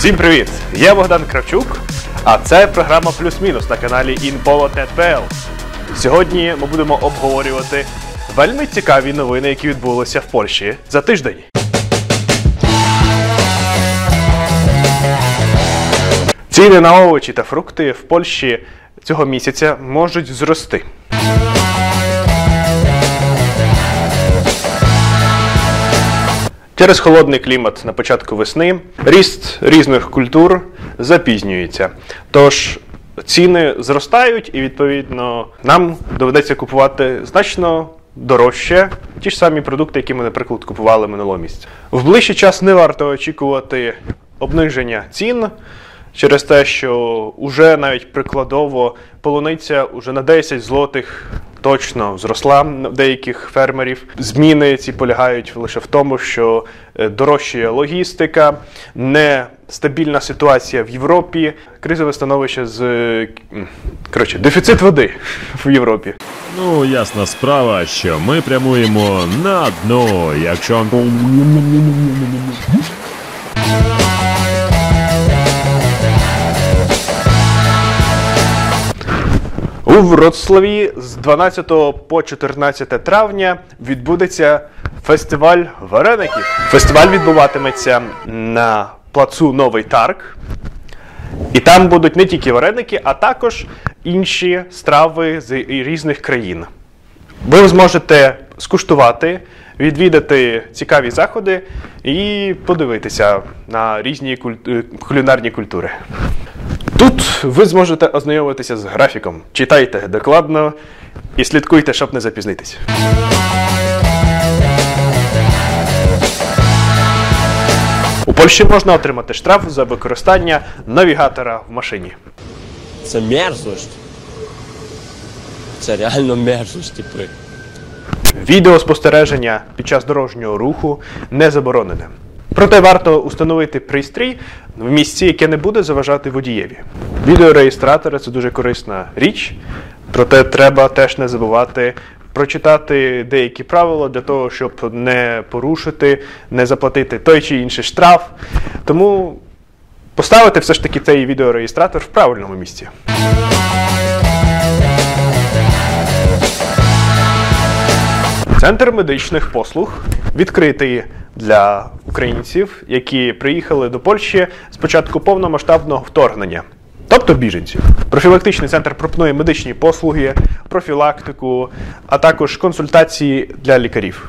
Всім привіт! Я Богдан Кравчук, а це програма «Плюс-мінус» на каналі InPolot.net.pl. Сьогодні ми будемо обговорювати вельми цікаві новини, які відбулися в Польщі за тиждень. Ціни на овочі та фрукти в Польщі цього місяця можуть зрости. Через холодний клімат на початку весни ріст різних культур запізнюється. Тож ціни зростають і, відповідно, нам доведеться купувати значно дорожче ті ж самі продукти, які ми, наприклад, купували минулого місяця. В ближчий час не варто очікувати обниження цін, через те, що уже навіть прикладово полуниця уже на 10 злотих точно зросла в деяких фермерів. Зміни ці полягають лише в тому, що дорожчає логістика, нестабільна ситуація в Європі, кризове становище дефіцит води в Європі. Ну, ясна справа, що ми прямуємо на дно, якщо... У Вроцлаві з 12 по 14 травня відбудеться фестиваль вареників. Фестиваль відбуватиметься на плацу Новий Тарг. І там будуть не тільки вареники, а також інші страви з різних країн. Ви зможете скуштувати, відвідати цікаві заходи і подивитися на різні кулінарні культури. Тут ви зможете ознайомитися з графіком. Читайте докладно і слідкуйте, щоб не запізнитись. У Польщі можна отримати штраф за використання навігатора в машині. Це мерзость. Це реально мерзость, типи. Відеоспостереження під час дорожнього руху не заборонене. Проте варто установити пристрій в місці, яке не буде заважати водієві. Відеореєстратори – це дуже корисна річ, проте треба теж не забувати прочитати деякі правила для того, щоб не порушити, не заплатити той чи інший штраф. Тому поставити все ж таки цей відеореєстратор в правильному місці. Центр медичних послуг відкритий для українців, які приїхали до Польщі з початку повномасштабного вторгнення, тобто біженців. Профілактичний центр пропонує медичні послуги, профілактику, а також консультації для лікарів.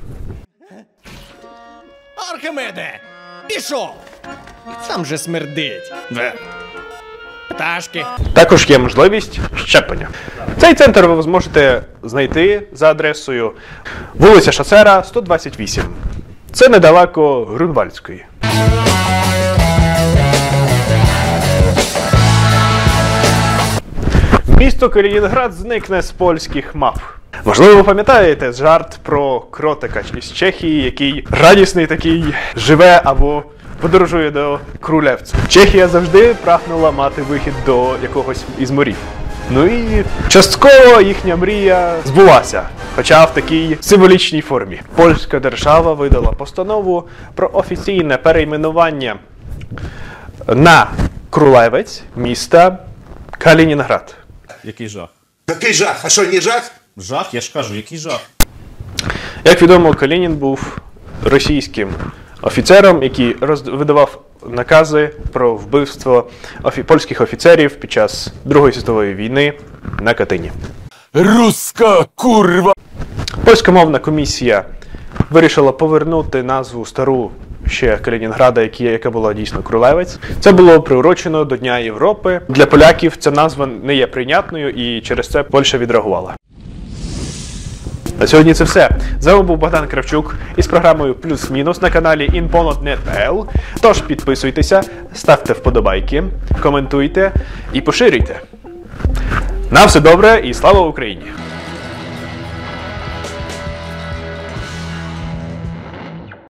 Архимеде, пішов! Сам же смердить. Пташки. Також є можливість щеплення. Цей центр ви зможете знайти за адресою вулиця Шоцера, 128. Це недалеко Грунвальдської. Місто Калінінград зникне з польських мап. Можливо, ви пам'ятаєте жарт про кротика із Чехії, який радісний такий живе або подорожує до Крулевцю. Чехія завжди прагнула мати вихід до якогось із морів. Ну і частково їхня мрія збулася, хоча в такій символічній формі. Польська держава видала постанову про офіційне перейменування на Крулевець міста Калінінград. Який жах? Який жах? А що, не жах? Жах? Я ж кажу, який жах? Як відомо, Калінін був російським офіцером, який видавав накази про вбивство польських офіцерів під час Другої світової війни на Катині. Руська курва! Польськомовна комісія вирішила повернути назву стару ще Калінінграда, яка була дійсно Крулевець. Це було приурочено до Дня Європи. Для поляків ця назва не є прийнятною і через це Польща відреагувала. На сьогодні це все. З вами був Богдан Кравчук із програмою «Плюс-мінус» на каналі InPolot.net.pl. Тож підписуйтеся, ставте вподобайки, коментуйте і поширюйте. На все добре і слава Україні!